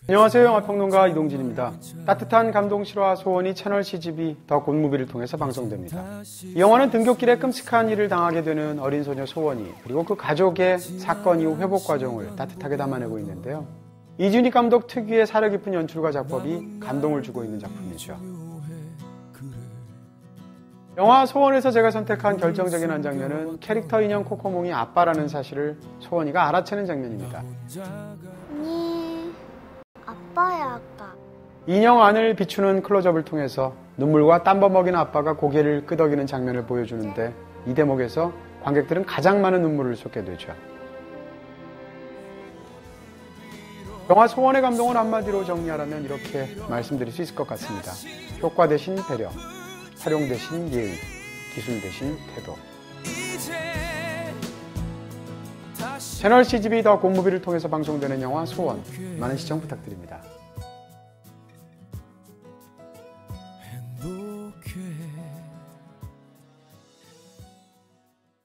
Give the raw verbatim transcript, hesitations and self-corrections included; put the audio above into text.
안녕하세요. 영화평론가 이동진입니다. 따뜻한 감동 실화 소원이 채널 씨지비 더 굿무비를 통해서 방송됩니다. 이 영화는 등굣길에 끔찍한 일을 당하게 되는 어린 소녀 소원이 그리고 그 가족의 사건 이후 회복 과정을 따뜻하게 담아내고 있는데요. 이준익 감독 특유의 사려 깊은 연출과 작법이 감동을 주고 있는 작품이죠. 영화 소원에서 제가 선택한 결정적인 한 장면은 캐릭터 인형 코코몽이 아빠라는 사실을 소원이가 알아채는 장면입니다. 네, 아빠야 아빠. 인형 안을 비추는 클로즈업을 통해서 눈물과 땀버 먹인 아빠가 고개를 끄덕이는 장면을 보여주는데 이 대목에서 관객들은 가장 많은 눈물을 쏟게 되죠. 영화 소원의 감동을 한마디로 정리하라면 이렇게 말씀드릴 수 있을 것 같습니다. 효과 대신 배려, 활용 대신 예의, 기술 대신 태도. 채널 씨지비 더 굿무비를 통해서 방송되는 영화 소원, 많은 시청 부탁드립니다.